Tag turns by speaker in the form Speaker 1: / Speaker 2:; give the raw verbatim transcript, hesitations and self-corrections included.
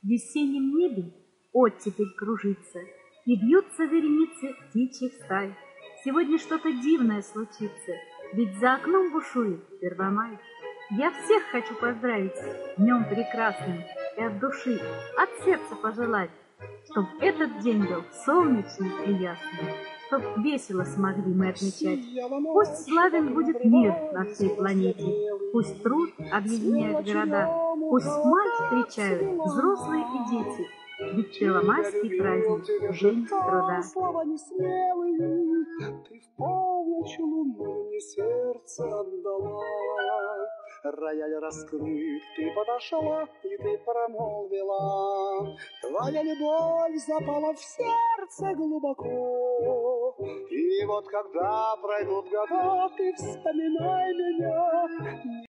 Speaker 1: В весеннем небе оттепель кружится, и бьются вереницы птичьих стай. Сегодня что-то дивное случится, ведь за окном бушует Первомай. Я всех хочу поздравить с днем прекрасным и от души, от сердца пожелать, чтоб этот день был солнечный и ясный, чтоб весело смогли мы отмечать. Пусть славен будет мир на всей планете, пусть труд объединяет города, пусть мать встречают взрослые и дети, ведь первомайский праздник — день труда.
Speaker 2: Слова не смелые, ты в полночь луну мне сердце отдала. Рояль раскрыт, ты подошла, и ты промолвила. Твоя любовь запала в сердце глубоко. И вот когда пройдут года, ты вспоминай меня.